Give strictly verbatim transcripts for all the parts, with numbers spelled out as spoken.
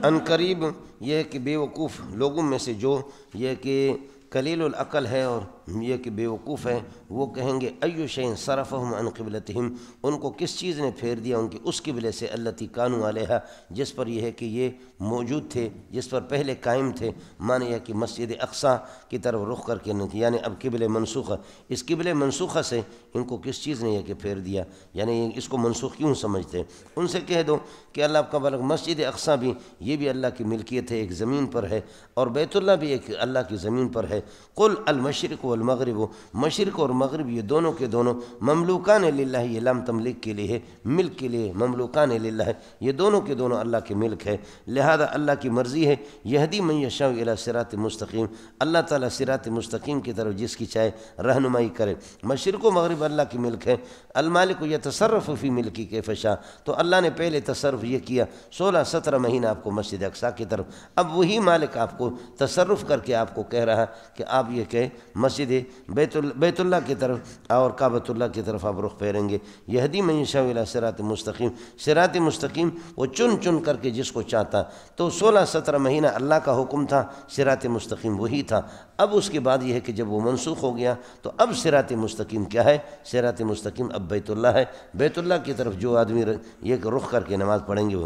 ان قریب یہ کہ بے وقوف لوگوں میں سے جو یہ کہ قلیل العقل ہے اور یہ کہ بے وقوف ہے، وہ کہیں گے ایو شیء صرفہم عن قبلتہم، ان کو کس چیز نے پھیر دیا ان کی اس قبلے سے التی کانوا علیہا، جس پر یہ ہے کہ یہ موجود تھے، جس پر پہلے قائم تھے۔ معنی یہ کہ مسجد اقصیٰ کی طرف رخ کر کے نہیں تھی، یعنی اب قبلے منسوخہ، اس قبلے منسوخہ سے ان کو کس چیز نے یہ کہ پھیر دیا، یعنی اس کو منسوخ کیوں سمجھتے ہیں؟ ان سے کہہ دو کہ اللہ کا بلغ مسجد اقصیٰ بھی یہ بھی اللہ کی ملکیت ہے، ایک زمین پر ہے، اور بیت اللہ بھی ایک اللہ کی زمین پر ہے۔ قل المشرق والمغرب، مشرق اور مغرب یہ دونوں کے دونوں مملوکان للہ، یہ لام تملیک کے لیے ہے، ملک کے لیے، مملوکان للہ یہ دونوں کے دونوں اللہ کے ملک ہے، لہذا اللہ کی مرضی ہے یہدی من یشاء الی صراط مستقیم، اللہ تعالیٰ صراط مستقیم کی طرف جس کی چاہے رہنمائی کرے۔ مشرق و مغرب اللہ کی ملک ہے، المالک یتصرف فی ملکی کیف شاء، تو اللہ نے پہلے تصرف یہ کیا سولہ سترہ مہینہ آپ کو مسجد اقصیٰ کی طرف، اب وہی مالک آپ کو تصرف کر کے آپ کو کہہ رہا کہ آپ یہ کہ مسجد بیت بیت اللہ کی طرف اور کعبۃ اللہ کی طرف آپ رخ پھیریں گے۔ یہدی من یشاء الی صراط مستقیم، صراط مستقیم وہ چن چن کر کے جس کو چاہتا، تو سولہ سترہ مہینہ اللہ کا حکم تھا، صراط مستقیم وہی تھا۔ اب اس کے بعد یہ ہے کہ جب وہ منسوخ ہو گیا تو اب صراط مستقیم کیا ہے؟ صراط مستقیم اب بیت اللہ ہے، بیت اللہ کی طرف جو آدمی یہ کہ رخ کر کے نماز پڑھیں گے وہ۔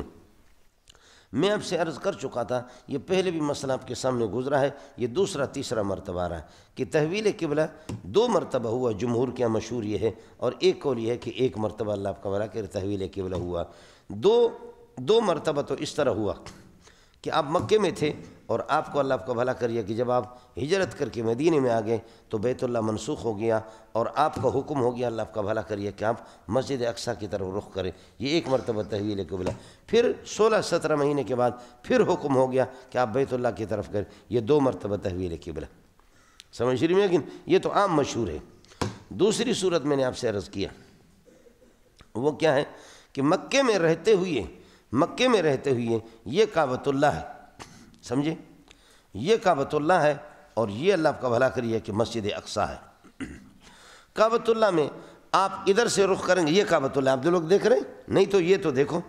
میں آپ سے عرض کر چکا تھا، یہ پہلے بھی مسئلہ آپ کے سامنے گزرا ہے، یہ دوسرا تیسرا مرتبہ آ رہا ہے کہ تحویل قبلہ دو مرتبہ ہوا، جمہور کیا مشہور یہ ہے، اور ایک قول یہ ہے کہ ایک مرتبہ اللہ آپ کا بھلا کہ تحویل قبلہ ہوا۔ دو دو مرتبہ تو اس طرح ہوا کہ آپ مکے میں تھے اور آپ کو اللہ آپ کا بھلا کریے کہ جب آپ ہجرت کر کے مدینے میں آ گئے تو بیت اللہ منسوخ ہو گیا اور آپ کا حکم ہو گیا اللہ آپ کا بھلا کریے کہ آپ مسجد اقصیٰ کی طرف رخ کریں، یہ ایک مرتبہ تحویل قبلہ۔ پھر سولہ سترہ مہینے کے بعد پھر حکم ہو گیا کہ آپ بیت اللہ کی طرف کریں، یہ دو مرتبہ تحویل قبلہ۔ سمجھ رہی ہیں؟ لیکن یہ تو عام مشہور ہے۔ دوسری صورت میں نے آپ سے عرض کیا وہ کیا ہے کہ مکے میں رہتے ہوئے مکے میں رہتے ہوئے یہ کعبۃ اللہ ہے، سمجھے، یہ کعبۃ اللہ ہے اور یہ اللہ آپ کا بھلا کریے کہ مسجد اقصیٰ ہے۔ کعبۃ اللہ میں آپ ادھر سے رخ کریں گے، یہ کعبۃ اللہ آپ جو لوگ دیکھ رہے ہیں، نہیں تو یہ تو دیکھو،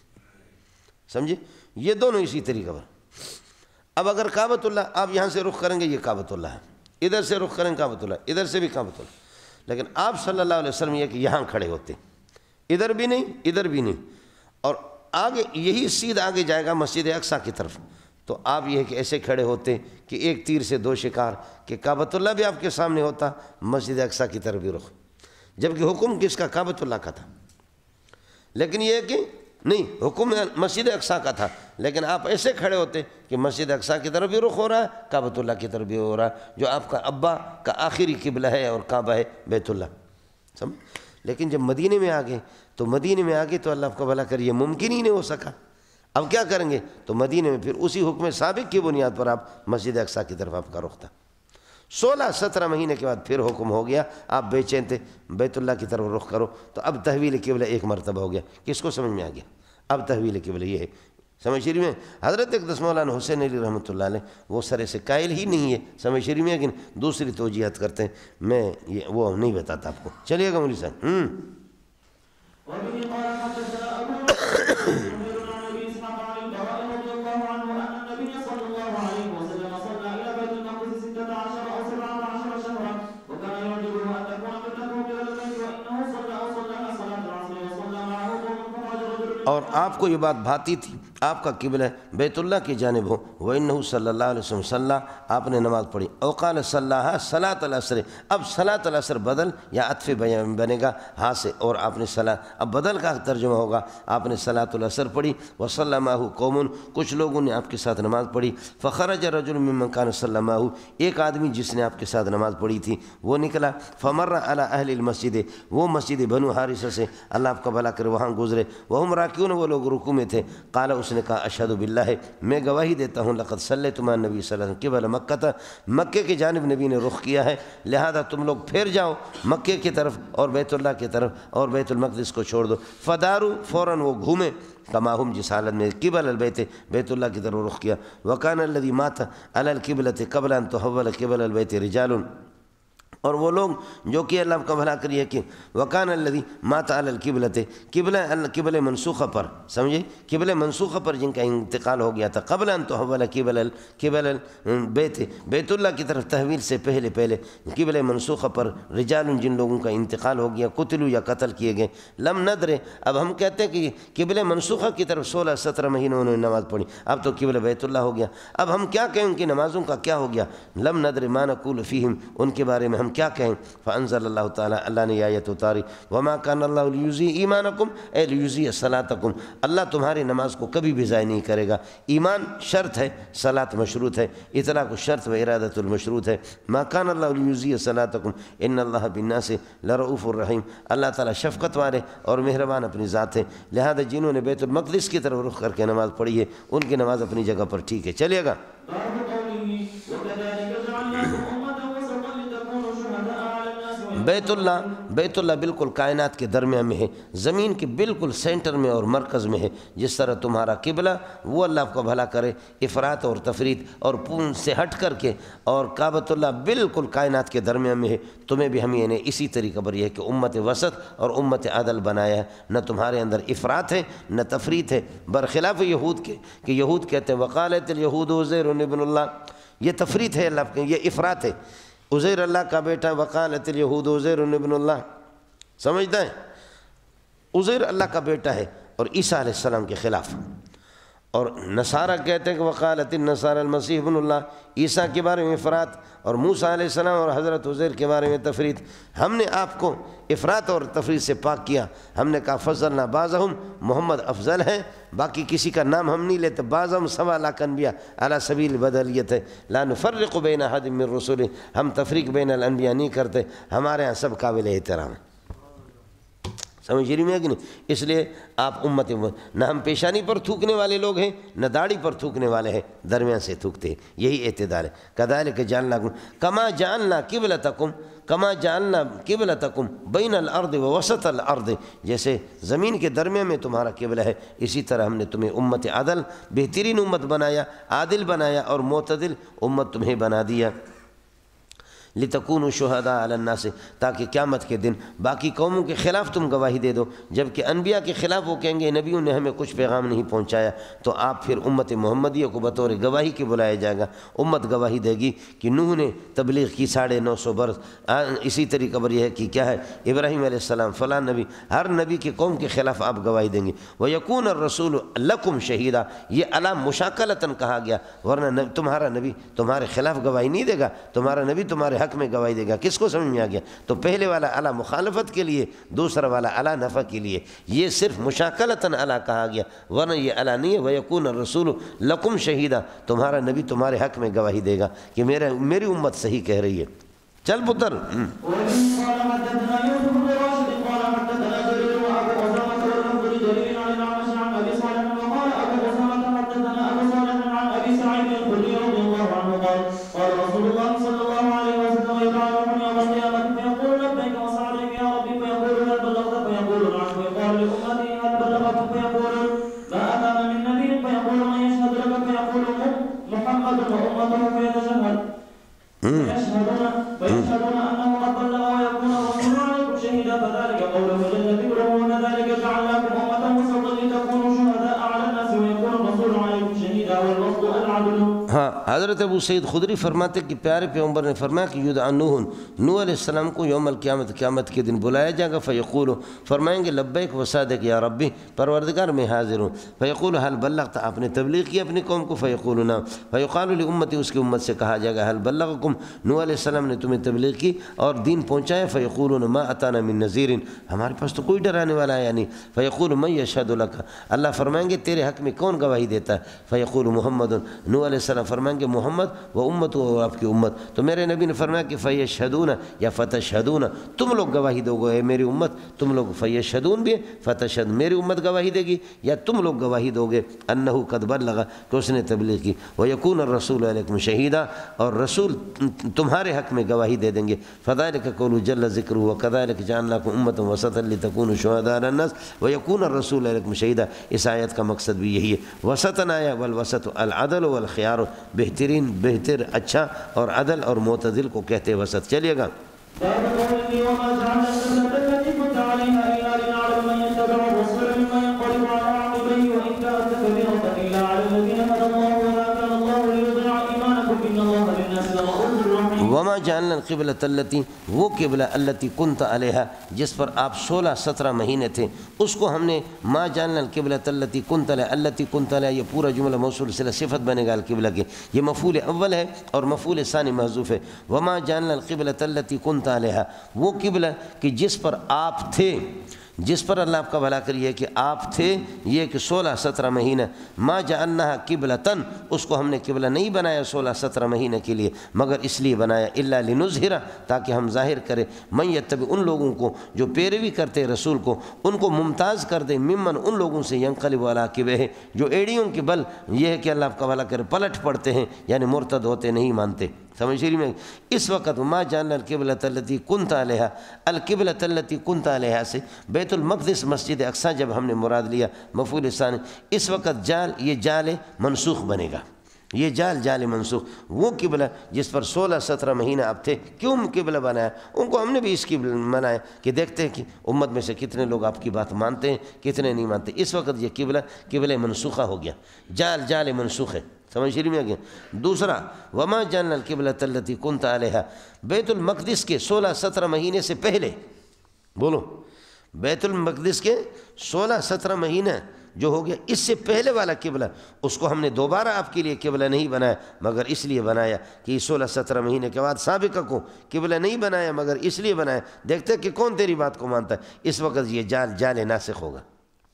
سمجھے، یہ دونوں اسی طریقے پر۔ اب اگر کعبۃ اللہ آپ یہاں سے رخ کریں گے یہ کعبۃ اللہ ہے، ادھر سے رخ کریں کعبۃ اللہ، ادھر سے بھی کعبۃ اللہ، لیکن آپ صلی اللہ علیہ وسلم یہ کہ یہاں کھڑے ہوتے، ادھر بھی نہیں ادھر بھی نہیں، اور آگے یہی سیدھ آگے جائے گا مسجد اقصیٰ کی طرف، تو آپ یہ کہ ایسے کھڑے ہوتے کہ ایک تیر سے دو شکار، کہ کعبۃ اللہ بھی آپ کے سامنے ہوتا، مسجد اقصیٰ کی طرف بھی رخ، جبکہ حکم کس کا؟ کعبۃ اللہ کا تھا، لیکن یہ کہ نہیں، حکم مسجد اقصیٰ کا تھا، لیکن آپ ایسے کھڑے ہوتے کہ مسجد اقصیٰ کی طرف بھی رخ ہو رہا ہے، کعبۃ اللہ کی طرف بھی ہو رہا ہے، جو آپ کا ابا کا آخری قبلہ ہے اور کعبہ ہے بیت اللہ، سمجھ۔ لیکن جب مدینے میں آگے تو مدینے میں آگے تو اللہ آپ کا بھلا کریے ممکن ہی نہیں ہو سکا، اب کیا کریں گے؟ تو مدینے میں پھر اسی حکم سابق کی بنیاد پر آپ مسجد اقصیٰ کی طرف آپ کا رخ تھا۔ سولہ سترہ مہینے کے بعد پھر حکم ہو گیا، آپ بے چین تھے بیت اللہ کی طرف رخ کرو، تو اب تحویل قبلہ ایک مرتبہ ہو گیا۔ کس کو سمجھ میں آ گیا؟ اب تحویل قبلہ یہ ہے، سمجھ شریف میں حضرت اقدس مولانا حسین علی رحمۃ اللہ علیہ وہ سرے سے قائل ہی نہیں ہے، سمجھ شریف میں، لیکن دوسری توجیہات کرتے ہیں، میں یہ وہ نہیں بتاتا آپ کو۔ چلیے گا مولوی صاحب۔ ہوں اور آپ کو یہ بات بھاتی تھی، آپ کا قبلہ بیت اللہ کی جانب ہو، وَإِنَّهُ صلی اللہ علیہ وسلم صلی، آپ نے نماز پڑھی، اوقال صلیٰ صلاۃ العصر، اب صلاۃ العصر بدل یا عطف بیان بنے گا ہاں سے، اور آپ نے صلاۃ، اب بدل کا ترجمہ ہوگا، آپ نے صلاۃ العصر پڑھی، وصلی معہ قوم، کچھ لوگوں نے آپ کے ساتھ نماز پڑھی، فخرج رجل ممن کان صلی معہ، ایک آدمی جس نے آپ کے ساتھ نماز پڑھی تھی وہ نکلا، فمر علی اہل المسجد، وہ مسجد بنو حارثہ سے اللہ آپ کا بھلا کرے وہاں گزرے، وہم راکعون، وہ لوگ رکوع میں تھے، قال اس نے کہا اشہد باللہ، میں گواہی دیتا ہوں، لقد صلیت مع النبی صلی اللہ علیہ وسلم قبل مکہ، مکے کی جانب نبی نے رخ کیا ہے، لہذا تم لوگ پھر جاؤ مکے کی طرف اور بیت اللہ کی طرف اور بیت المقدس کو چھوڑ دو، فدارو، فوراً وہ گھومے، کما ہم، جس حالت میں قبل البیت، بیت اللہ کی طرف رخ کیا، وکان الذی مات علی القبلۃ قبل ان تحول قبل البیت رجال، اور وہ لوگ جو کہ اللہ کا بھلا کریے کہ وکان الذی مات علی القبلۃ، قبلہ قبل منسوخہ پر، سمجھے قبل منسوخہ پر جن کا انتقال ہو گیا تھا، قبل ان تحول قبل قبل بیت بیت اللہ کی طرف تحویل سے پہلے پہلے قبل منسوخہ پر رجال جن لوگوں کا انتقال ہو گیا، قتلوا یا قتل کیے گئے، لم ندر، اب ہم کہتے ہیں کہ قبل منسوخہ کی طرف سولہ سترہ مہینوں انہوں نے نماز پڑھی، اب تو قبل بیت اللہ ہو گیا، اب ہم کیا کہیں ان کی نمازوں کا کیا ہو گیا؟ لم ندر ما نقول فیہم، ان کے بارے میں ہم کیا کہیں؟ فانزل اللہ تعالیٰ، اللہ نے آیت اتاری، وما کان اللہ لیضیع ایمانکم اے لیضیع صلاتکم، اللہ تمہاری نماز کو کبھی بھی ضائع نہیں کرے گا۔ ایمان شرط ہے، صلاۃ مشروط ہے، اطلاق الشرط و ارادۃ المشروط ہے۔ ما کان اللہ لیضیع صلاتکم ان اللہ بالناس لرؤوف الرحیم، اللہ تعالیٰ شفقت والے اور مہربان اپنی ذات ہے، لہذا جنہوں نے بیت المقدس کی طرف رخ کر کے نماز پڑھی ہے ان کی نماز اپنی جگہ پر ٹھیک ہے۔ چلیے گا، بیت اللہ بیت اللہ بالکل کائنات کے درمیان میں ہے، زمین کے بالکل سینٹر میں اور مرکز میں ہے۔ جس طرح تمہارا قبلہ، وہ اللہ آپ کو بھلا کرے، افراط اور تفریط اور پون سے ہٹ کر کے، اور کعبۃ اللہ بالکل کائنات کے درمیان میں ہے، تمہیں بھی ہم نے اسی طریقہ پر یہ ہے کہ امت وسط اور امت عدل بنایا ہے، نہ تمہارے اندر افراط ہے نہ تفریط ہے، برخلاف یہود کے کہ یہود کہتے ہیں وقالت الیہود عزیر ابن اللہ، یہ تفریط ہے، اللہ یہ افراط ہے۔ عزیر اللہ کا بیٹا، وقالت الیہود عزیر ابن اللہ، سمجھتا ہے؟ عزیر اللہ کا بیٹا ہے اور عیسیٰ علیہ السلام کے خلاف، اور نصارہ کہتے ہیں کہ وقالت النصارى المسیح ابن اللہ، عیسیٰ کے بارے میں افراط اور موسیٰ علیہ السلام اور حضرت عزیر کے بارے میں تفریط۔ ہم نے آپ کو افراط اور تفریط سے پاک کیا، ہم نے کہا فضلنا بعضهم، محمد افضل ہے، باقی کسی کا نام ہم نہیں لیتے، بعضهم سوا لاکھ انبیاء علی سبیل بدلیت ہے، لا نفرق بین احد من رسله، ہم تفریق بین الانبیاء نہیں کرتے، ہمارے ہاں سب قابل احترام ہیں۔ سمجھ رہی میں کہ نہیں؟ اس لیے آپ امت، نہ ہم پیشانی پر تھوکنے والے لوگ ہیں نہ داڑھی پر تھوکنے والے ہیں، درمیان سے تھوکتے ہیں، یہی اعتدال ہے۔ کذالک جعلناکم کما جعلنا قبلتکم کما جعلنا قبلتکم بین الارض ووسط الارض، جیسے زمین کے درمیان میں تمہارا قبلہ ہے، اسی طرح ہم نے تمہیں امت عدل، بہترین امت بنایا، عادل بنایا اور معتدل امت تمہیں بنا دیا۔ لتکونوا شہداء علی الناس، تاکہ قیامت کے دن باقی قوموں کے خلاف تم گواہی دے دو، جبکہ انبیاء کے خلاف وہ کہیں گے نبیوں نے ہمیں کچھ پیغام نہیں پہنچایا، تو آپ پھر امت محمدیہ کو بطور گواہی کے بلایا جائے گا۔ امت گواہی دے گی کہ نوح نے تبلیغ کی ساڑھے نو سو برس، اسی طریقہ پر یہ ہے کہ کیا ہے ابراہیم علیہ السلام، فلاں نبی، ہر نبی کی قوم کے خلاف آپ گواہی دیں گے۔ وَيَكُونَ الرَّسُولُ لَكُمْ شَهِيدًا، یہ علام مشاکلتاً کہا گیا، ورنہ تمہارا نبی تمہارے خلاف گواہی نہیں دے گا، تمہارا نبی تمہارے حق میں گواہی دے گا۔ کس کو سمجھ میں آ گیا؟ تو پہلے والا علی مخالفت کے لیے، دوسرا والا علی نفع کے لیے، یہ صرف مشاکلتاً علی کہا گیا، ورنہ یہ علی نہیں ہے۔ وَيَكُونَ الرَّسُولُ لَكُمْ شَهِيدًا، تمہارا نبی تمہارے حق میں گواہی دے گا کہ میرا میری امت صحیح کہہ رہی ہے۔ چل پتر، ہاں، حضرت ابو سعید خدری فرماتے کہ پیارے پیغمبر نے فرمایا کہ یدعا نوح، نوح علیہ السلام کو یوم القیامت، قیامت کے دن بلایا جائے گا، فیقول، فرمائیں گے لبیک و صادق یا ربی، پروردگار میں حاضر ہوں۔ فیقول حل بلغت، آپ نے تبلیغ کی اپنی قوم کو؟ فیقول نعم۔ فیقال لامتی، اس کی امت سے کہا جائے گا حل بلغکم، نوح علیہ السلام نے تمہیں تبلیغ کی اور دین پہنچایا؟ فیقولون ما اتانا من نذیر، ہمارے پاس تو کوئی ڈرانے والا ہے نہیں۔ فیقول من یشہد لک، اللہ فرمائیں گے تیرے حق میں کون گواہی دیتا ہے؟ فیقول محمد، نوح علیہ السلام فرمائیں گے محمد و امت و آپ کی امت، تو میرے نبی نے فرمایا کہ فیشہدون یا فتشہدون، تم لوگ گواہی دو گے اے میری امت، تم لوگ فیشہدون بھی فتشہد، میری امت گواہی دے گی یا تم لوگ گواہی دو گے انہو قد بلغ، کہ اس نے تبلیغ کی، ویکون الرسول علیکم شہیدا، اور رسول تمہارے حق میں گواہی دے دیں گے۔ فذلک قول جل ذکرہ وکذلک جعلناکم امۃ وسطا لتکونوا شہداء علی الناس ویکون الرسول علیکم شہیدا، اس آیت کا مقصد بھی یہی ہے۔ وسطاً آیا، والوسط العدل والخیار، بہترین، بہتر، اچھا اور عدل اور معتدل کو کہتے وسط۔ چلیے گا، باب قوله وما جعلنا القبلة التي كنت عليها إلا لنعلم من يتبع الرسول ممن ينقلب على عقبيه وإن كانت كبيرة إلا على الذين هدى الله وما كان الله ليضيع إيمانكم إن الله بالناس لرؤوف رحيم. وما جعلنا القبلة التي وہ قبلہ التي كنت علیہا جس پر آپ سولہ سترہ مہینے تھے اس کو ہم نے ما جعلنا القبلة التي كنت علیہا التي كنت علیہا یہ پورا جملہ موصول صلہ صفت بنے گا القبلہ کے یہ مفعول اول ہے اور مفعول ثانی محذوف ہے. وما جعلنا القبلة التي كنت علیہا وہ قبلہ کہ جس پر آپ تھے جس پر اللہ آپ کا بھلا کریے کہ آپ تھے یہ کہ سولہ سترہ مہینہ ما جعلناها قبلتن اس کو ہم نے قبلہ نہیں بنایا سولہ سترہ مہینہ کے لیے مگر اس لیے بنایا الا لنظہر تاکہ ہم ظاہر کرے من یتبع ان لوگوں کو جو پیروی کرتے رسول کو ان کو ممتاز کر دے ممن ان لوگوں سے ینقلب علی عقبیہ جو ایڑیوں کے بل یہ ہے کہ اللہ آپ کا بھلا کرے پلٹ پڑتے ہیں یعنی مرتد ہوتے نہیں مانتے. سمجھ رہی میں اس وقت ما جعلنا القبلة التي كنت علیہا القبلة التي كنت علیہا سے بیت المقدس مسجد اقصی جب ہم نے مراد لیا مفعول ثانی اس وقت جال یہ جال منسوخ بنے گا یہ جال جال منسوخ وہ قبلہ جس پر سولہ سترہ مہینہ اب تھے کیوں قبلہ بنایا ان کو ہم نے بھی اس کی بنایا کہ دیکھتے ہیں کہ امت میں سے کتنے لوگ آپ کی بات مانتے ہیں کتنے نہیں مانتے. اس وقت یہ قبلہ قبلہ منسوخہ ہو گیا جال جال منسوخ ہے. سمجھ رہی میں گیا. دوسرا وما جعلنا القبلة التي كنت علیہا بیت المقدس کے سولہ سترہ مہینے سے پہلے بولو بیت المقدس کے سولہ سترہ مہینہ جو ہو گیا اس سے پہلے والا قبلہ اس کو ہم نے دوبارہ آپ کے لیے قبلہ نہیں بنایا مگر اس لیے بنایا کہ سولہ سترہ مہینے کے بعد سابقہ کو قبلہ نہیں بنایا مگر اس لیے بنایا دیکھتے کہ کون تیری بات کو مانتا ہے. اس وقت یہ جال جال ناسخ ہوگا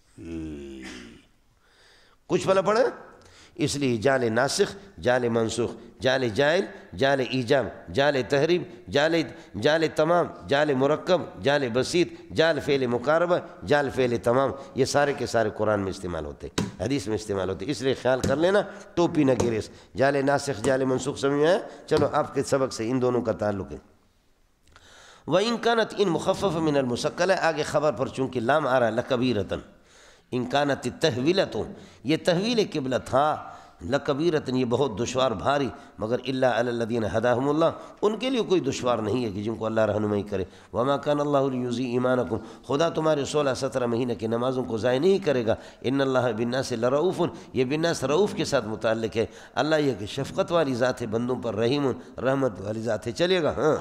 کچھ پلا پڑا اس لیے جال ناسخ جال منسوخ جال جائل جال ایجاب جال تحریم جال جال تمام جال مرکب جال بسیط جال فعل مقاربہ جال فعل تمام یہ سارے کے سارے قرآن میں استعمال ہوتے حدیث میں استعمال ہوتے اس لیے خیال کر لینا ٹوپی نہ گرے. جال ناسخ جال منسوخ سمجھ میں آیا. چلو آپ کے سبق سے ان دونوں کا تعلق ہے. وَإِن كَانَتْ إِن مُخَفَّفَ مِنَ الْمُسَقَّلَ آگے خبر پر چونکہ لام آ رہا لَكَبِيرَةً ان کانت التحویلۃ یہ تحویل قبلہ تھا لکبیرۃ یہ بہت دشوار بھاری مگر الا علی الذین ہداہم اللہ ان کے لیے کوئی دشوار نہیں ہے کہ جن کو اللہ رہنمائی کرے. وما کان اللہ لیضیع ایمانکم خدا تمہارے سولہ سترہ مہینے کی نمازوں کو ضائع نہیں کرے گا. ان اللہ بالناس لرؤوف یہ بالناس رؤوف کے ساتھ متعلق ہے. اللہ یہ کہ شفقت والی ذات ہے بندوں پر رحیم رحمت والی ذات ہے. چلیے گا ہاں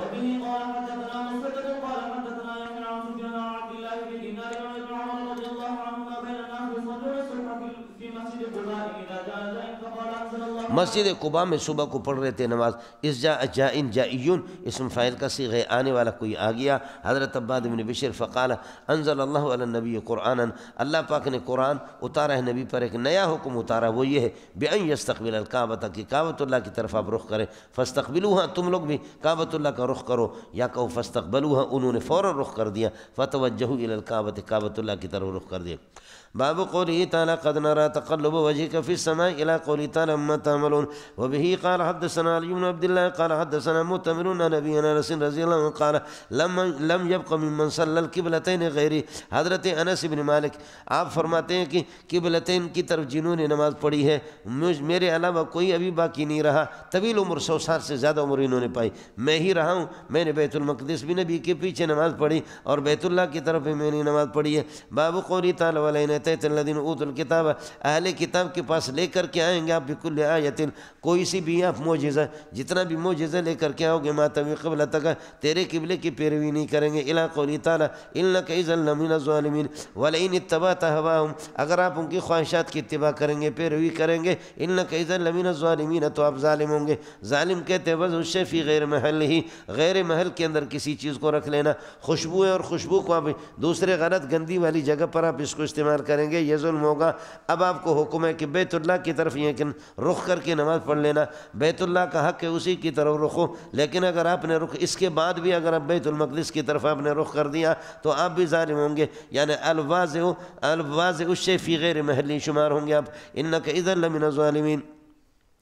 مسجد قباء میں صبح کو پڑھ رہے تھے نماز اس جا جائن جائیون اسم فاعل کا صیغہ آنے والا کوئی آ گیا. حضرت عباد بن بشر فقال انزل اللہ علی النبی قرآنا اللہ پاک نے قرآن اتارا ہے نبی پر ایک نیا حکم اتارا وہ یہ ہے بأن یستقبل الکعبۃ کہ کعبۃ اللہ کی طرف آپ رخ کریں. فاستقبلوها تم لوگ بھی کعبۃ اللہ کا رخ کرو یا کہو فاستقبلوها انہوں نے فوراً رخ کر دیا فتوجہوا الی الکعبۃ کعبۃ اللہ کی طرف رخ کر دیا. باب قوله تعالى قد نرى تقلب وجهك في السماء إلى قوله تعالى ما تعملون. وبه قال حدثنا علي بن عبد الله قال حدثنا مؤتمر عن أبي أنس رضي الله عنه قال لم لم يبق ممن صلى القبلتين غيري. حضرت انس بن مالک آپ فرماتے ہیں کہ قبلتین کی طرف جنہوں نے نماز پڑھی ہے میرے علاوہ کوئی ابھی باقی نہیں رہا. طویل عمر سو سال سے زیادہ عمر انہوں نے پائی میں ہی رہا ہوں. میں نے بیت المقدس بھی نبی کے پیچھے نماز پڑھی اور بیت اللہ کی طرف بھی میں نے نماز پڑھی ہے. باب قوله تعالى وَلَئِنْ أَتَيْتَ الَّذِينَ أُوتُوا الْكِتَابَ اہل کتاب کے پاس لے کر کے آئیں گے آپ بِكُلِّ آیَةٍ کوئی سی بھی آپ معجزہ جتنا بھی معجزہ لے کر کے آؤ گے مَا تَبِعُ قِبْلَتَكَ تیرے قبلے کی پیروی نہیں کریں گے. إِلَىٰ قَوْلِهِ تَعَالَىٰ إِنَّكَ إِذًا لَّمِنَ الظَّالِمِينَ وَلَئِنِ اتَّبَعْتَ هَوَاهُمْ اگر آپ ان کی خواہشات کی اتباع کریں گے پیروی کریں گے إِنَّكَ إِذًا لَّمِنَ الظَّالِمِينَ تو آپ ظالم ہوں گے. ظالم کہتے ہیں وضع الشیء فی غیر محلہ غیر محل کے اندر کسی چیز کو رکھ لینا. خوشبو ہے اور خوشبو کو آپ دوسرے غلط گندی والی جگہ پر آپ اس کو استعمال کریں گے یہ ظلم ہوگا. اب آپ کو حکم ہے کہ بیت اللہ کی طرف یہ رخ کر کے نماز پڑھ لینا. بیت اللہ کا حق ہے اسی کی طرف رخ ہو لیکن اگر آپ نے رخ اس کے بعد بھی اگر آپ بیت المقدس کی طرف آپ نے رخ کر دیا تو آپ بھی ظالم ہوں گے. یعنی الواضع الواضع الشیء فی غیر محلی شمار ہوں گے آپ. انک اذا لمن الظالمین.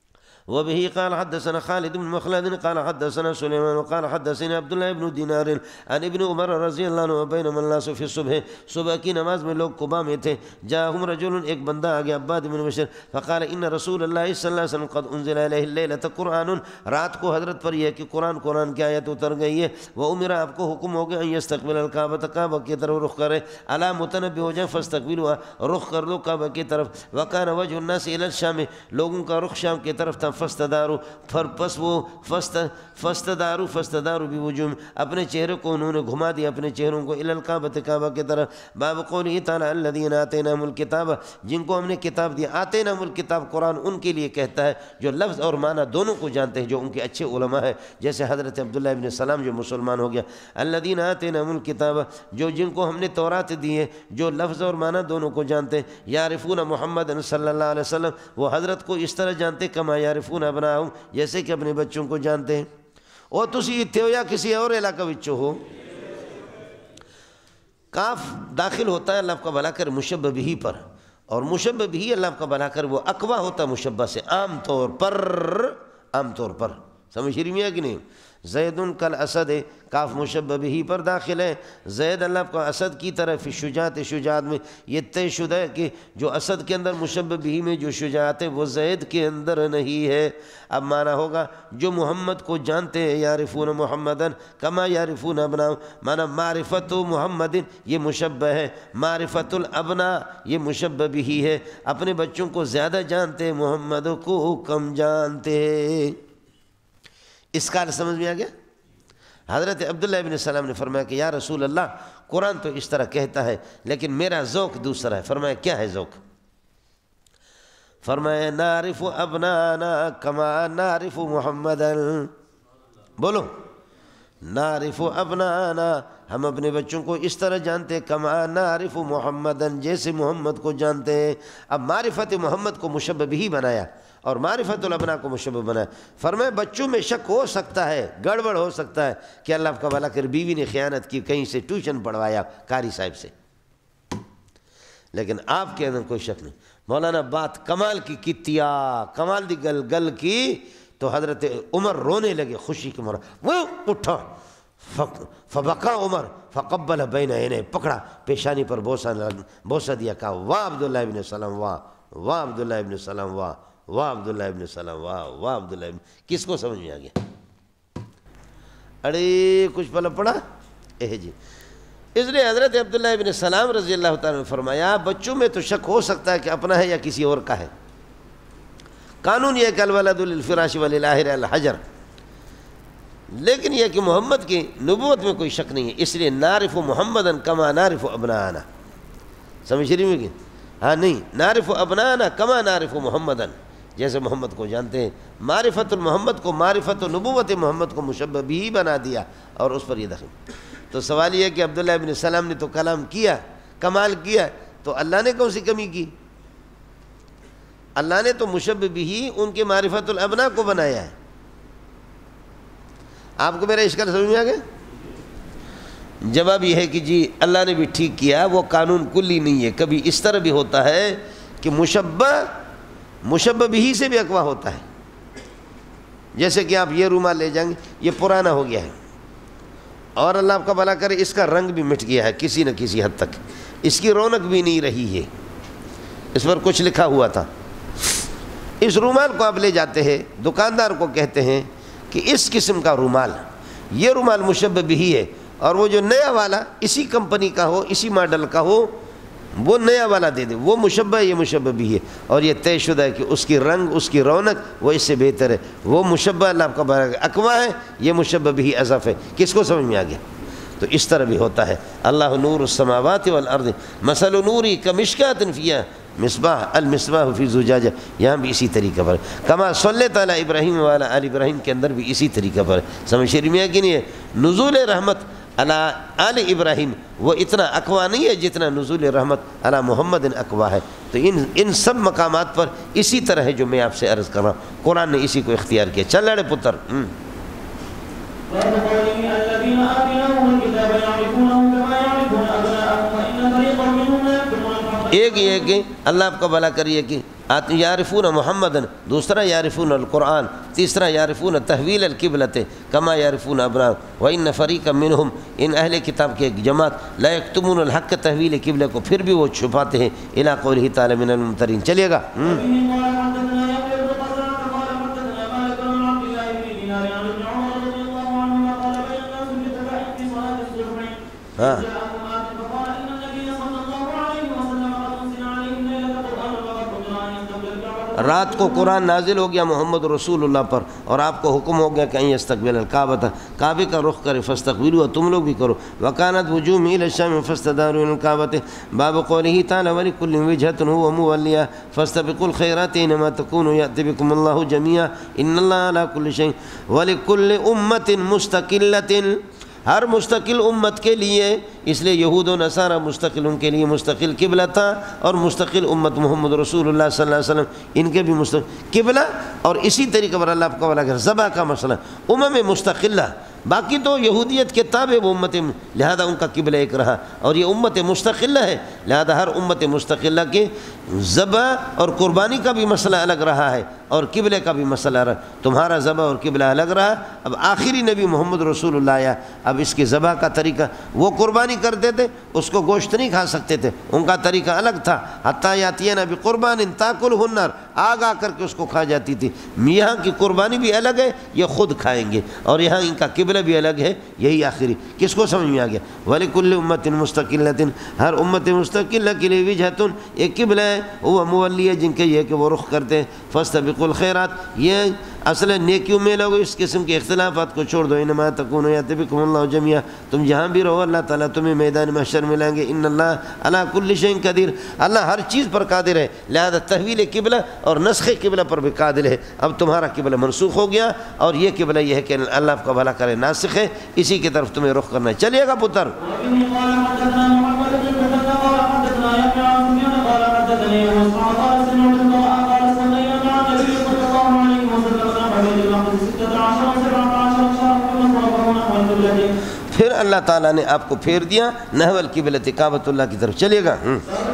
وبه قال حدثنا خالد بن مخلد قال حدثنا سليمان وقال حدثنا عبد الله بن دینار عن ابن عمر رضی اللہ عنہ بینما الناس فی الصبح، صبح کی نماز میں لوگ قباء میں تھے، جاءہم رجل، ایک بندہ آ گیا، عباد بن بشر، فقال ان رسول اللہ صلی اللہ علیہ وسلم قد انزل علیہ اللیلۃ قرآن، رات کو حضرت پر یہ کہ قرآن قرآن کی آیت اتر گئی ہے، وامر، آپ کو حکم ہو گیا ان یستقبل الکعبۃ، کعبہ کی طرف رخ کرے، الا متنبہ ہو جائیں فاستقبلوا، رخ کر لو کعبہ کی طرف، وکان وجه الناس الی الشام، لوگوں کا رخ شام کی طرف تھا، فاستداروا، پھر پس وہ فست فاستداروا فاستداروا بوجوہہم، اپنے چہرے کو انہوں نے گھما دیا اپنے چہروں کو، الی الکعبۃ، کعبہ کی طرف۔ باب قوله تعالی الذین آتیناہم الکتاب، جن کو ہم نے کتاب دیا، آتیناہم الکتاب، قرآن ان کے لیے کہتا ہے جو لفظ اور معنی دونوں کو جانتے ہیں، جو ان کے اچھے علماء ہیں، جیسے حضرت عبداللہ ابن سلام جو مسلمان ہو گیا، الذین آتیناہم الکتاب، جو جن کو ہم نے تورات دی ہے، جو لفظ اور معنی دونوں کو جانتے ہیں، یعرفون محمد صلی اللہ علیہ وسلم، وہ حضرت کو اس طرح جانتے کما یعرفون ابناءہم، جیسے کہ اپنے بچوں کو جانتے ہیں۔ اور تسی اتھے ہو یا کسی اور علاقہ وچوں ہو، کاف داخل ہوتا ہے اللہ کا بھلا کر مشبہ بہی پر، اور مشبہ بہی اللہ کا بھلا کر وہ اقوا ہوتا ہے مشبہ سے، عام طور پر، عام طور پر سمجھ رہی ہے کہ نہیں؟ زید کل اسد ہے، کاف مشبہ بہی پر داخل ہے، زید اللہ کو اسد کی طرف، شجاعت، شجاعت میں یہ طے شدہ ہے کہ جو اسد کے اندر مشبہ بہی میں جو شجاعت ہے وہ زید کے اندر نہیں ہے۔ اب معنی ہوگا جو محمد کو جانتے ہیں، یعرفون محمدن کما یعرفون ابناء، معنی معرفت محمد یہ مشبہ ہے، معرفت الابناء یہ مشبہ بہی ہے، اپنے بچوں کو زیادہ جانتے ہیں، محمد کو کم جانتے ہیں۔ اس کا سمجھ میں آ گیا؟ حضرت عبداللہ ابن سلام نے فرمایا کہ یا رسول اللہ، قرآن تو اس طرح کہتا ہے لیکن میرا ذوق دوسرا ہے۔ فرمایا کیا ہے ذوق؟ فرمایا نعرف ابنانا کما نعرف محمدا، بولو، نعرف ابنانا، ہم اپنے بچوں کو اس طرح جانتے کما نعرف محمدا، جیسے محمد کو جانتے ہیں۔ اب معرفت محمد کو مشبہ بہی بنایا اور معرفت الابناء کو مشبہ بنایا۔ فرمایا بچوں میں شک ہو سکتا ہے، گڑبڑ ہو سکتا ہے کہ اللہ کا بھلا کر بیوی نے خیانت کی، کہیں سے ٹیوشن پڑھوایا قاری صاحب سے، لیکن آپ کے اندر کوئی شک نہیں۔ مولانا بات کمال کی کتیا، کمال دی گل گل کی تو حضرت عمر رونے لگے خوشی کے مارے، وہ اٹھا، فبقا عمر فقبل بین عینیہ، پکڑا پیشانی پر بوسہ بوسہ دیا، کہا واہ عبداللہ ابن سلام، واہ واہ عبداللہ ابن سلام، واہ واہ عبداللہ ابن سلام، واہ واہ عبداللہ ابن، کس کو سمجھ میں آ گیا؟ اڑے کچھ پل پڑا اے جی۔ اس لیے حضرت عبداللہ ابن سلام رضی اللہ تعالیٰ نے فرمایا بچوں میں تو شک ہو سکتا ہے کہ اپنا ہے یا کسی اور کا ہے، قانون یہ کہ الولد للفراش وللآخر الحجر، لیکن یہ کہ محمد کی نبوت میں کوئی شک نہیں ہے، اس لیے نعرف محمدن کما نعرف ابنانا، سمجھ رہی ہوں گی؟ ہاں نہیں، نعرف ابنانا کما نعرف محمدن، جیسے محمد کو جانتے ہیں۔ معرفت المحمد کو، معرفت و نبوت محمد کو مشبہ بھی بنا دیا اور اس پر یہ دخل۔ تو سوال یہ ہے کہ عبداللہ ابن سلام نے تو کلام کیا، کمال کیا، تو اللہ نے کون سی کمی کی؟ اللہ نے تو مشبہ بھی ان کے معرفت الابناء کو بنایا ہے۔ آپ کو میرا اشکال سمجھ میں آ گیا؟ جواب یہ ہے کہ جی اللہ نے بھی ٹھیک کیا، وہ قانون کلی نہیں ہے، کبھی اس طرح بھی ہوتا ہے کہ مشبہ مشبہ بھی سے بھی اقوا ہوتا ہے۔ جیسے کہ آپ یہ رومال لے جائیں گے، یہ پرانا ہو گیا ہے اور اللہ آپ کا بھلا کرے اس کا رنگ بھی مٹ گیا ہے کسی نہ کسی حد تک، اس کی رونق بھی نہیں رہی ہے، اس پر کچھ لکھا ہوا تھا۔ اس رومال کو آپ لے جاتے ہیں، دکاندار کو کہتے ہیں کہ اس قسم کا رومال، یہ رومال مشبہ بھی ہے، اور وہ جو نیا والا اسی کمپنی کا ہو، اسی ماڈل کا ہو، وہ نیا والا دے دے، وہ مشبہ، یہ مشبہ بھی ہے، اور یہ طے شدہ ہے کہ اس کی رنگ، اس کی رونق وہ اس سے بہتر ہے، وہ مشبہ اللہ آپ کا بارک اقوا ہے، یہ مشبہ بھی اضف ہے۔ کس کو سمجھ میں آ گیا؟ تو اس طرح بھی ہوتا ہے۔ اللہ نور السماوات والارض مثل نوری کمشکات فیہا مصباح المصباح فی زجاجہ، یہاں بھی اسی طریقہ پر کما صلیت علی ابراہیم وعلی آل ابراہیم کے اندر بھی اسی طریقہ پر۔ سمجھ شریف میں ہے کہ نہیں ہے؟ نزول رحمت علی آل ابراہیم وہ اتنا اقوا نہیں ہے جتنا نزول رحمت علی محمد اقوا ہے۔ تو ان ان سب مقامات پر اسی طرح ہے جو میں آپ سے عرض کر رہا ہوں، قرآن نے اسی کو اختیار کیا۔ چل لڑے پتر، الذين آتيناهم الكتاب يعرفونه كما يعرفون أبناءهم وإن فريقا منهم ليكتمون الحق ایک یہ کہ اللہ آپ کا بھلا کریے کہ یعرفون محمدن، دوسرا یعرفون القرآن، تیسرا یعرفون تحویل القبلۃ کما یعرفون ابناء وان فریقا منہم، ان اہل کتاب کی ایک جماعت لا یکتمون الحق تحویل قبلہ کو پھر بھی وہ چھپاتے ہیں الی قولہ تعالی من الممترین. چلیے گا. ہاں رات کو قرآن نازل ہو گیا محمد رسول اللہ پر، اور آپ کو حکم ہو گیا کہ ان یستقبل الکعبۃ، کعبے کا رخ کرے، فاستقبلوا، تم لوگ بھی کرو. وکانت وجوہہم الی الشام فاستداروا الی الکعبۃ، باب قولہ تعالی ولکل وجہۃ هو مولیہا فاستبقوا الخیرات اینما تکونوا یأتی بکم اللہ جمیعا ان اللہ علی کل شیء ولکل امۃ مستقلۃ، ہر مستقل امت کے لیے، اس لیے یہود و نصارہ مستقل، ان کے لیے مستقل قبلہ تھا، اور مستقل امت محمد رسول اللہ صلی اللہ علیہ وسلم ان کے بھی مستقل قبلہ. اور اسی طریقے پر اللہ کا والا ذبح کا مسئلہ امم مستقلہ، باقی تو یہودیت کے تابع وہ امت، لہذا ان کا قبلہ ایک رہا، اور یہ امت مستقلہ ہے، لہذا ہر امت مستقلہ کے ذبح اور قربانی کا بھی مسئلہ الگ رہا ہے، اور قبلے کا بھی مسئلہ رہا. تمہارا ذبح اور قبلہ الگ رہا. اب آخری نبی محمد رسول اللہ آیا، اب اس کے ذبح کا طریقہ، وہ قربانی کرتے تھے، اس کو گوشت نہیں کھا سکتے تھے، ان کا طریقہ الگ تھا. حتیٰ یاتینا بقربان تاکلہ النار، آگ آ کر کے اس کو کھا جاتی تھی. یہاں کی قربانی بھی الگ ہے، یہ خود کھائیں گے، اور یہاں ان کا قبلہ بھی الگ ہے. یہی آخری کس کو سمجھ میں آ گیا؟ وَلِكُلِّ أُمَّةٍ مُسْتَقِلَّةٍ، ہر امت مستقلہ کے لیے وجہتن، ایک قبلہ ہے، وہ مولی ہے جن کے یہ کہ وہ رخ کرتے ہیں. فاستبقوا الخیرات، یہ اصل نیکیوں میں لوگ اس قسم کے اختلافات کو چھوڑ دو. انما تکونوا یأتی بکم اللہ جمیعا، تم جہاں بھی رہو اللہ تعالیٰ تمہیں میدان محشر میں لائیں گے. ان اللہ علی کل شیء قدیر، اللہ ہر چیز پر قادر ہے، لہذا تحویل قبلہ اور نسخ قبلہ پر بھی قادر ہے. اب تمہارا قبلہ منسوخ ہو گیا، اور یہ قبلہ یہ ہے کہ اللہ آپ کا بھلا کرے ناسخ ہے، اسی کی طرف تمہیں رخ کرنا ہے. چلیے گا پتر. پھر اللہ تعالیٰ نے آپ کو پھیر دیا نحو القبلۃ کعبۃ اللہ کی طرف. چلیے گا.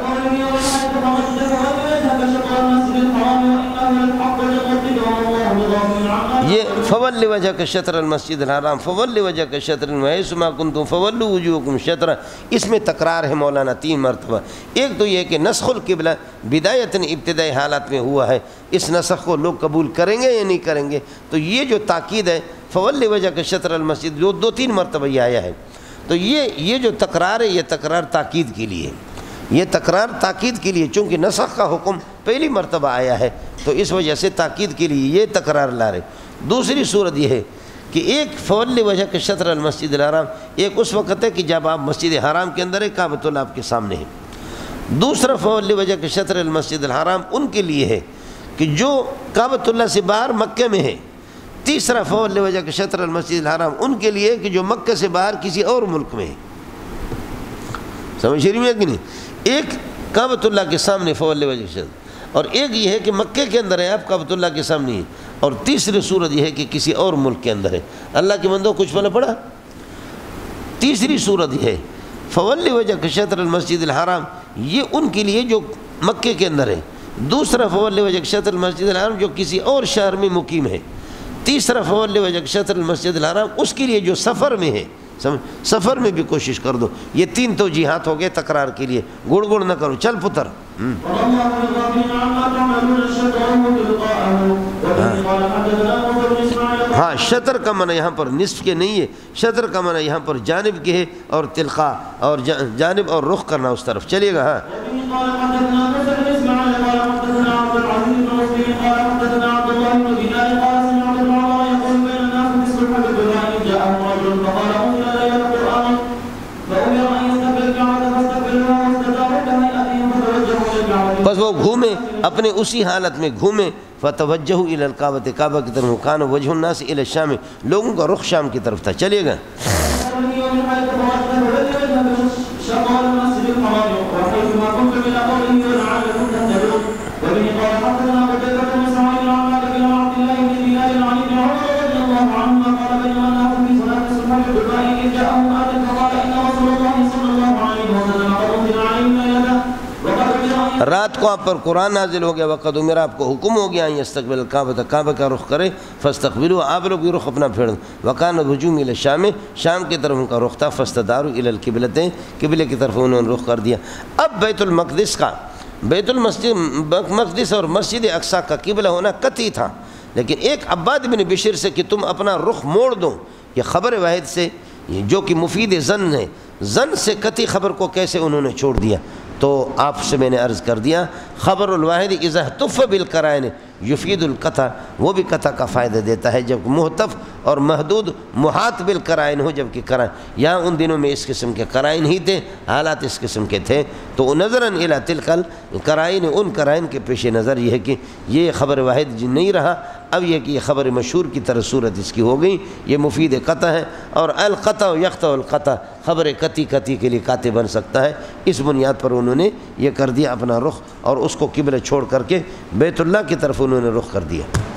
یہ فول وجهک شطر المسجد الحرام فول وجهک شطر وحیث ما کنتم فولوا وجوهکم شطرہ، اس میں تکرار ہے مولانا تین مرتبہ. ایک تو یہ کہ نسخ القبلہ بدایتاً ابتدائی حالات میں ہوا ہے، اس نسخ کو لوگ قبول کریں گے یا نہیں کریں گے. تو یہ جو تاکید ہے فول وجهک شطر المسجد، جو دو تین مرتبہ یہ آیا ہے، تو یہ یہ جو تکرار ہے یہ تکرار تاکید کے لیے، یہ تکرار تاکید کے لیے، چونکہ نسخ کا حکم پہلی مرتبہ آیا ہے تو اس وجہ سے تاکید کے لیے یہ تکرار لا رہے. دوسری صورت یہ ہے کہ ایک فول وجهک شطر المسجد الحرام، ایک اس وقت ہے کہ جب آپ مسجد حرام کے اندر ہے، کعبۃ اللہ آپ کے سامنے ہے. دوسرا فول وجهک شطر المسجد الحرام ان کے لیے ہے کہ جو کعبۃ اللہ سے باہر مکہ میں ہے. تیسرا فول وجهک شطر المسجد الحرام ان کے لیے کہ جو مکہ سے باہر کسی اور ملک میں ہے. سمجھ رہی ہے کہ نہیں؟ ایک کعبۃ اللہ کے سامنے فول وجهک شطر، اور ایک یہ ہے کہ مکہ کے اندر ہے آپ کعبۃ اللہ کے سامنے ہیں، اور تیسری صورت یہ ہے کہ کسی اور ملک کے اندر ہے. اللہ کے بندوں کچھ پتہ پڑا؟ تیسری صورت یہ ہے فول وجهک شطر المسجد الحرام، یہ ان کے لیے جو مکہ کے اندر ہے. دوسرا فول وجهک شطر المسجد الحرام جو کسی اور شہر میں مقیم ہے. تیسرا فول وجهک شطر المسجد الحرام اس کے لیے جو سفر میں ہے. سفر میں بھی کوشش کر دو. یہ تین توجیہات ہو گئے تکرار کے لیے. گڑ گڑ نہ کرو. چل پتر. ہاں شطر کا معنی یہاں پر نصف کے نہیں ہے، شطر کا معنی یہاں پر جانب کے ہے، اور تلقا اور جانب اور رخ کرنا اس طرف. چلیے گا. ہاں بس وہ گھومے اپنے اسی حالت میں گھومے. فتوجہوا الی الکعبۃ، کعبہ کی طرف. کان وجہ الناس الی الشام، لوگوں کا رخ شام کی طرف تھا. چلیے گا. رات کو آپ پر قرآن نازل ہو گیا، وقت میرا آپ کو حکم ہو گیا یستقبل الکعبۃ، کعبہ کا رخ کرے، فاستقبلوا، آپ لوگ بھی رخ اپنا پھیر دیں، وکان الہجوم الی الشام، شام کی طرف ان کا رخ تھا، فاستداروا الی القبلۃ، قبلے کی طرف انہوں نے رخ کر دیا۔ اب بیت المقدس کا بیت المسجد مقدس اور مسجد اقصیٰ کا قبلہ ہونا قطعی تھا، لیکن ایک عباد بن بشر سے کہ تم اپنا رخ موڑ دو، یہ خبر واحد سے جو کہ مفید ظن ہے، ظن سے قطعی خبر کو کیسے انہوں نے چھوڑ دیا؟ تو آپ سے میں نے عرض کر دیا خبر الواحد اذا احتف بالقرائن یفید القطع، وہ بھی قطع کا فائدہ دیتا ہے جب محتف اور محدود محاط بالقرائن ہو، جب کہ قرائن یہاں ان دنوں میں اس قسم کے قرائن ہی تھے، حالات اس قسم کے تھے، تو نظراً الی تلک القرائن، ان قرائن کے پیش نظر یہ ہے کہ یہ خبر واحد نہیں رہا، اب یہ کہ یہ خبر مشہور کی طرح صورت اس کی ہو گئی، یہ مفید قطع ہے، اور القطع یقطع القطع، خبر قطعی قطعی کے لیے قاطع بن سکتا ہے، اس بنیاد پر انہوں نے یہ کر دیا اپنا رخ، اور اس کو قبلہ چھوڑ کر کے بیت اللہ کی طرف انہوں نے رخ کر دیا۔